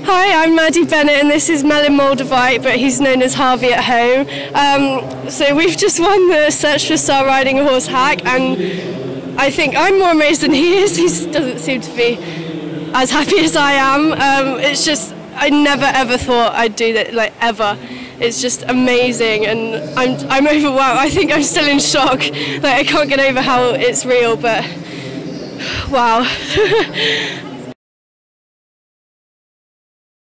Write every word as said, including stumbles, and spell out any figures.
Hi, I'm Maddie Bennett and this is Melin Moldavite, but he's known as Harvey at home. Um, so we've just won the Search for Star Riding a Horse hack, and I think I'm more amazed than he is. He doesn't seem to be as happy as I am. Um, it's just, I never ever thought I'd do that, like ever. It's just amazing, and I'm, I'm overwhelmed. I think I'm still in shock. Like, I can't get over how it's real, but wow.